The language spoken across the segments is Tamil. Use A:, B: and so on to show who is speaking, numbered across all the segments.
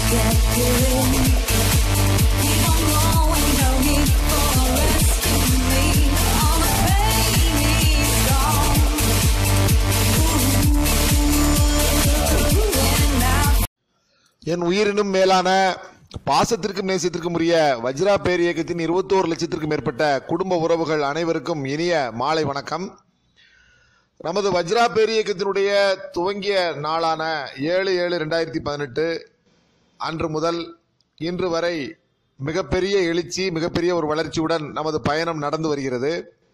A: என் உயிரினும் மேலான பாசத்திற்கும் நேசத்திற்கும் உரிய வஜ்ரா பேர் இயக்கத்தின் 21 லட்சத்திற்கும் மேற்பட்ட குடும்ப உறவுகள் அனைவருக்கும் இனிய மாலை வணக்கம். நமது வஜ்ரா பேர் இயக்கத்தினுடைய துவங்கிய நாளான 7/7/2018 அன்று முதல் இன்று வரை மிகப்பெரிய எழுச்சி, மிகப்பெரிய ஒரு வளர்ச்சியுடன் நமது பயணம் நடந்து வருகிறது.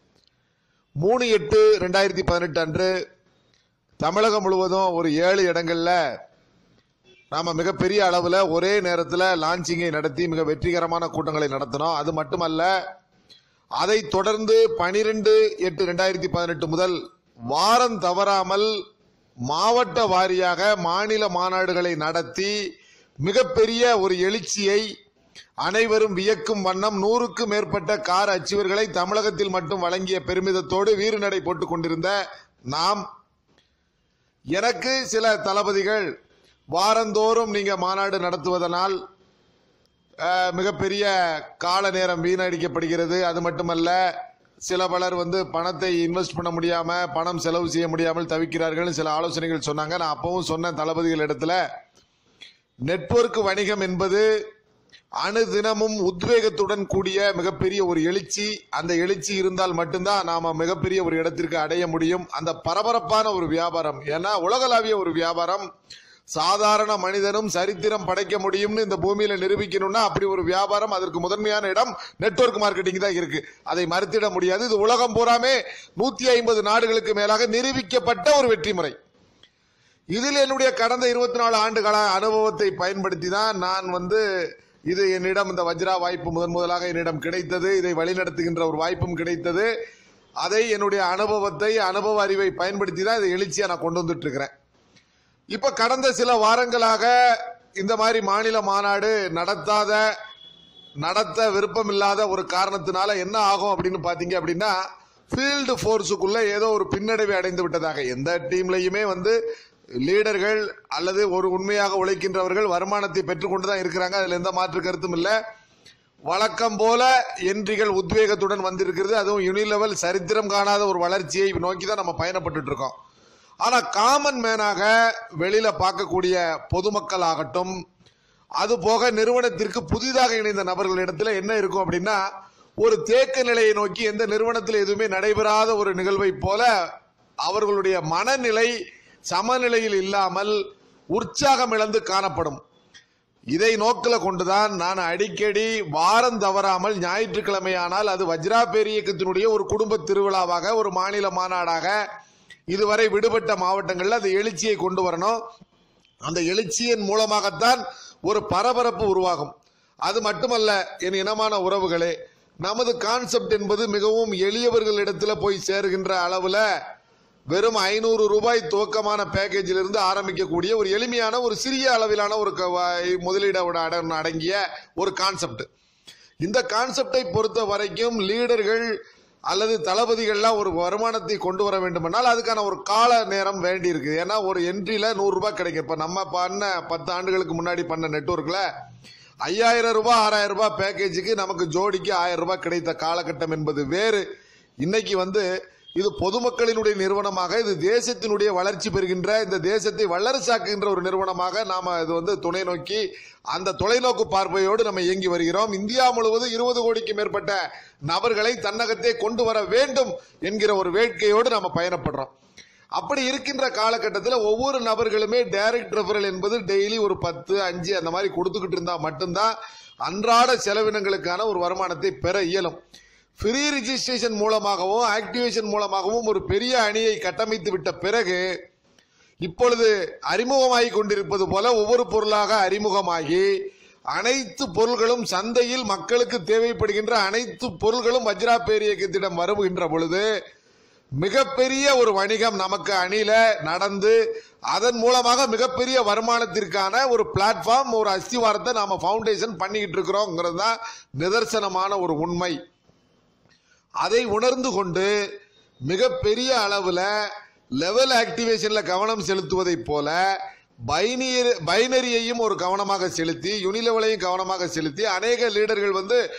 A: 3/8/2018 அன்று தமிழகம் முழுவதும் ஒரு 7 இடங்களில் நாம் மிகப்பெரிய அளவில் ஒரே நேரத்தில் லான்ச்சிங்கை நடத்தி மிக வெற்றிகரமான கூட்டங்களை நடத்தினோம். அது மட்டுமல்ல, அதை தொடர்ந்து 12/8/2018 முதல் வாரம் தவறாமல் மாவட்ட வாரியாக மாநில மாநாடுகளை நடத்தி மிகப்பெரிய ஒரு எழுச்சியை அனைவரும் வியக்கும் வண்ணம் 100க்கும் மேற்பட்ட கார் அச்சுவர்களை தமிழகத்தில் மட்டும் வழங்கிய பெருமிதத்தோடு வீறுநடை போட்டுக் கொண்டிருந்த நாம், எனக்கு சில தளபதிகள் வாரந்தோறும் நீங்க மாநாடு நடத்துவதனால் மிகப்பெரிய கால நேரம் வீணடிக்கப்படுகிறது, அது மட்டுமல்ல சில பலர் பணத்தை இன்வெஸ்ட் பண்ண முடியாம, பணம் செலவு செய்ய முடியாமல் தவிக்கிறார்கள், சில ஆலோசனைகள் சொன்னாங்க. நான் அப்பவும் சொன்ன தளபதிகள் இடத்துல, நெட்வொர்க் வணிகம் என்பது அணுதினமும் உத்வேகத்துடன் கூடிய மிகப்பெரிய ஒரு எழுச்சி. அந்த எழுச்சி இருந்தால் மட்டும்தான் நாம மிகப்பெரிய ஒரு இடத்திற்கு அடைய முடியும். அந்த பரபரப்பான ஒரு வியாபாரம், ஏன்னா உலகளாவிய ஒரு வியாபாரம், சாதாரண மனிதனும் சரித்திரம் படைக்க முடியும்னு இந்த பூமியில நிரூபிக்கணும்னா அப்படி ஒரு வியாபாரம், அதற்கு முதன்மையான இடம் நெட்வொர்க் மார்க்கெட்டிங் தான் இருக்கு. அதை மறுத்திட முடியாது. இது உலகம் பூராமே 150 நாடுகளுக்கு மேலாக நிரூபிக்கப்பட்ட ஒரு வெற்றி முறை. இதில் என்னுடைய கடந்த 24 ஆண்டுகால அனுபவத்தை பயன்படுத்தி தான் நான் இது என்னிடம் இந்த வஜ்ரா வாய்ப்பு முதலாக என்னிடம் கிடைத்தது. இதை வழிநடத்துகின்ற ஒரு வாய்ப்பும் கிடைத்தது. அதை என்னுடைய அனுபவ அறிவை பயன்படுத்தி தான் இதை எழுச்சியா நான் கொண்டு வந்துட்டு இருக்கிறேன். இப்ப கடந்த சில வாரங்களாக இந்த மாதிரி மாநில மாநாடு நடத்த விருப்பமில்லாத ஒரு காரணத்தினால என்ன ஆகும் அப்படின்னு பாத்தீங்க அப்படின்னா, ஃபீல்டு போர்ஸுக்குள்ள ஏதோ ஒரு பின்னடைவை அடைந்து விட்டதாக. எந்த டீம்லயுமே லீடர்கள் அல்லது ஒரு உண்மையாக உழைக்கின்றவர்கள் வருமானத்தை பெற்றுக்கொண்டுதான் இருக்கிறாங்க. அதுல எந்த மாற்று கருத்தும் இல்ல. வழக்கம் போல என்ட்ரிகள் உத்வேகத்துடன் வந்திருக்கிறது. அதுவும் யூனிலெவல் சரித்திரம் காணாத ஒரு வளர்ச்சியை நோக்கி தான் நம்ம பயணப்பட்டு இருக்கோம். ஆனா காமன் மேனாக வெளியில பார்க்கக்கூடிய பொதுமக்கள் ஆகட்டும், அது போக நிறுவனத்திற்கு புதிதாக இணைந்த நபர்களிடத்துல என்ன இருக்கும் அப்படின்னா, ஒரு தேக்க நிலையை நோக்கி எந்த நிறுவனத்தில் எதுவுமே நடைபெறாத ஒரு நிகழ்வை போல அவர்களுடைய மனநிலை சமநிலையில் இல்லாமல் உற்சாகம் இழந்து காணப்படும். இதை நோக்கில் கொண்டுதான் நான் அடிக்கடி வாரம் தவறாமல் ஞாயிற்றுக்கிழமையானால் அது வஜ்ரா பேர் இயக்கத்தினுடைய ஒரு குடும்ப திருவிழாவாக, ஒரு மாநில மாநாடாக, இதுவரை விடுபட்ட மாவட்டங்களில் அந்த எழுச்சியை கொண்டு வரணும். அந்த எழுச்சியின் மூலமாகத்தான் ஒரு பரபரப்பு உருவாகும். அது மட்டுமல்ல என் இனமான உறவுகளே, நமது கான்செப்ட் என்பது மிகவும் எளியவர்களிடத்தில் போய் சேருகின்ற அளவுல வெறும் 500 ரூபாய் துவக்கமான பேக்கேஜில் இருந்து ஆரம்பிக்கக்கூடிய ஒரு எளிமையான ஒரு சிறிய அளவிலான ஒரு முதலீடு அடங்கிய ஒரு கான்செப்ட். இந்த கான்செப்டை பொறுத்த வரைக்கும் லீடர்கள் அல்லது தளபதிகள்லாம் ஒரு வருமானத்தை கொண்டு வர வேண்டுமென்றால் அதுக்கான ஒரு கால நேரம் வேண்டி இருக்கு. ஏன்னா ஒரு என்ட்ரியில 100 ரூபாய் கிடைக்கும். இப்ப நம்ம பண்ண 10 ஆண்டுகளுக்கு முன்னாடி பண்ண நெட்வொர்க்ல 5000 ரூபாய் 6000 ரூபாய் பேக்கேஜுக்கு நமக்கு ஜோடிக்கு 1000 ரூபாய் கிடைத்த காலகட்டம் என்பது வேறு. இன்னைக்கு இது பொதுமக்களினுடைய நிறுவனமாக, இது தேசத்தினுடைய வளர்ச்சி பெறுகின்ற, இந்த தேசத்தை வல்லரசாக்குகின்ற ஒரு நிறுவனமாக நாம இது துணை நோக்கி அந்த தொலைநோக்கு பார்வையோடு நம்ம இயங்கி வருகிறோம். இந்தியா முழுவதும் 20 கோடிக்கு மேற்பட்ட நபர்களை தன்னகத்தே கொண்டு வர வேண்டும் என்கிற ஒரு வேட்கையோடு நாம பயணப்படுறோம். அப்படி இருக்கின்ற காலகட்டத்தில் ஒவ்வொரு நபர்களுமே டைரக்ட் ரெஃபரல் என்பது டெய்லி ஒரு 10, 5 அந்த மாதிரி கொடுத்துக்கிட்டு இருந்தா மட்டும்தான் அன்றாட செலவினங்களுக்கான ஒரு வருமானத்தை பெற இயலும். ஃப்ரீ ரிஜிஸ்ட்ரேஷன் மூலமாகவும் ஆக்டிவேஷன் மூலமாகவும் ஒரு பெரிய அணியை கட்டமைத்து விட்ட பிறகு இப்பொழுது அறிமுகமாகி கொண்டிருப்பது போல ஒவ்வொரு பொருளாக அறிமுகமாகி அனைத்து பொருள்களும் சந்தையில் மக்களுக்கு தேவைப்படுகின்ற அனைத்து பொருள்களும் வஜ்ரா பேர் இயக்கத்திடம் வருகின்ற பொழுது மிகப்பெரிய ஒரு வணிகம் நமக்கு அணியில நடந்து அதன் மூலமாக மிகப்பெரிய வருமானத்திற்கான ஒரு பிளாட்ஃபார்ம், ஒரு அஸ்திவாரத்தை நாம ஃபவுண்டேஷன் பண்ணிக்கிட்டு இருக்கிறோங்கிறது தான் நிதர்சனமான ஒரு உண்மை. அதை உணர்ந்து கொண்டு மிகப்பெரிய அளவில் லெவல் ஆக்டிவேஷன்ல கவனம் செலுத்துவதை போல பைனரியையும் ஒரு கவனமாக செலுத்தி யூனிலெவலையும் கவனமாக செலுத்தி அநேக லீடர்கள்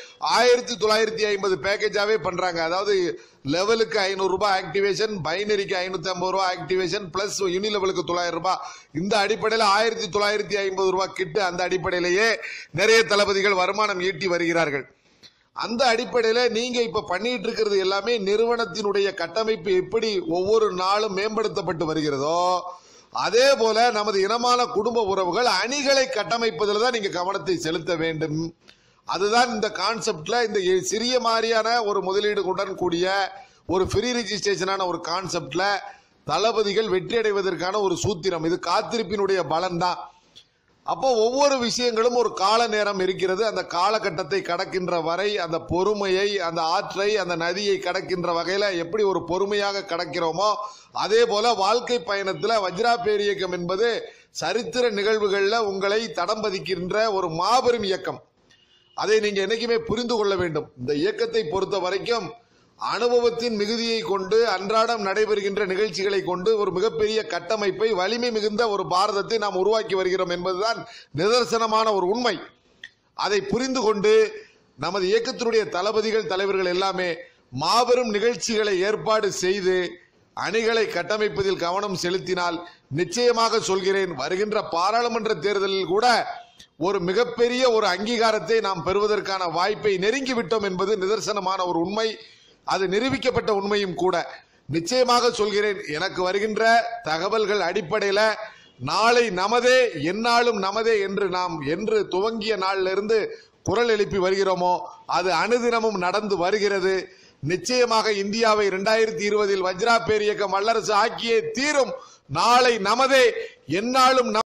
A: 1950 பேக்கேஜாவே பண்றாங்க. அதாவது லெவலுக்கு 500 ரூபாய் ஆக்டிவேஷன், பைனரிக்கு 550 ரூபாய் ஆக்டிவேஷன் பிளஸ் யூனிலெவலுக்கு 900 ரூபாய். இந்த அடிப்படையில் 1950 ரூபாய் கிட்டு. அந்த அடிப்படையிலேயே நிறைய தளபதிகள் வருமானம் ஈட்டி வருகிறார்கள். அந்த அடிப்படையில நீங்க இப்ப பண்ணிட்டு இருக்கிறது எல்லாமே நிறுவனத்தினுடைய கட்டமைப்பு எப்படி ஒவ்வொரு நாளும் மேம்படுத்தப்பட்டு வருகிறதோ அதே போல நமது இனமான குடும்ப உறவுகள் அணிகளை கட்டமைப்பதில் தான் நீங்க கவனத்தை செலுத்த வேண்டும். அதுதான் இந்த கான்செப்ட்ல இந்த சிறிய மாதிரியான ஒரு முதலீடுடன் கூடிய ஒரு ஃப்ரீ ரெஜிஸ்ட்ரேஷனான ஒரு கான்செப்ட்ல தளபதிகள் வெற்றி அடைவதற்கான ஒரு சூத்திரம். இது காத்திருப்பினுடைய பலன் தான். அப்போ ஒவ்வொரு விஷயங்களும் ஒரு கால நேரம் இருக்கிறது. அந்த காலகட்டத்தை கடக்கின்ற வரை அந்த பொறுமையை, அந்த ஆற்றை, அந்த நதியை கடக்கின்ற வகையில எப்படி ஒரு பொறுமையாக கடக்கிறோமோ அதே போல வாழ்க்கை பயணத்துல வஜ்ரா பேரியக்கம் என்பது சரித்திர நிகழ்வுகள்ல உங்களை தடம் பதிக்கின்ற ஒரு மாபெரும் இயக்கம். அதை நீங்க என்னைக்குமே புரிந்து கொள்ள வேண்டும். இந்த இயக்கத்தை பொறுத்த வரைக்கும் அனுபவத்தின் மிகுதியை கொண்டு அன்றாடம் நடைபெறுகின்ற நிகழ்ச்சிகளை கொண்டு ஒரு மிகப்பெரிய கட்டமைப்பை, வலிமை மிகுந்த ஒரு பாரதத்தை நாம் உருவாக்கி வருகிறோம் என்பதுதான் நிதர்சனமான ஒரு உண்மை. அதை புரிந்து கொண்டு நமது இயக்கத்தினுடைய தளபதிகள், தலைவர்கள் எல்லாமே மாபெரும் நிகழ்ச்சிகளை ஏற்பாடு செய்து அணிகளை கட்டமைப்பதில் கவனம் செலுத்தினால் நிச்சயமாக சொல்கிறேன், வருகின்ற பாராளுமன்ற தேர்தலில் கூட ஒரு மிகப்பெரிய ஒரு அங்கீகாரத்தை நாம் பெறுவதற்கான வாய்ப்பை நெருங்கிவிட்டோம் என்பது நிதர்சனமான ஒரு உண்மை. அது நிரூபிக்கப்பட்ட உண்மையும் கூட. நிச்சயமாக சொல்கிறேன், எனக்கு வருகின்ற தகவல்கள் அடிப்படையில நாளை நமதே, எந்நாளும் நமதே என்று நாம் என்று துவங்கிய நாளிலிருந்து குரல் எழுப்பி வருகிறோமோ அது அனுதினமும் நடந்து வருகிறது. நிச்சயமாக இந்தியாவை 2020 வஜ்ரா பேரியக்கம் வல்லரசு ஆக்கியே தீரும். நாளை நமதே, எந்நாளும்